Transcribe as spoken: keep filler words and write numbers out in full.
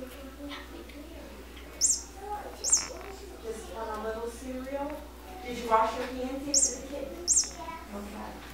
Just on a little cereal. Did you wash your hands after the kittens? Okay.